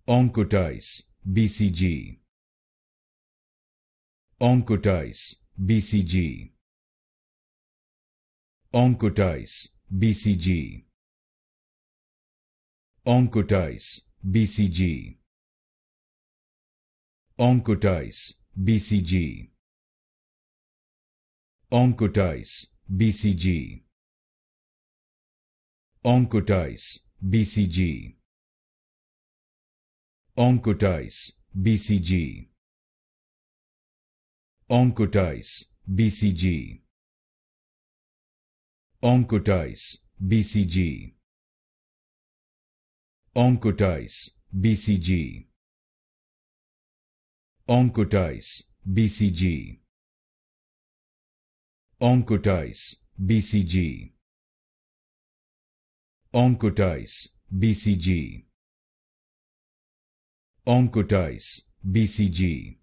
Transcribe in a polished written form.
OncoTICE BCG. OncoTICE BCG. OncoTICE BCG. OncoTICE BCG. OncoTICE BCG. OncoTICE BCG. OncoTICE BCG. OncoTICE BCG. OncoTICE BCG. OncoTICE BCG. OncoTICE BCG. OncoTICE BCG. OncoTICE BCG. OncoTICE BCG. OncoTICE BCG.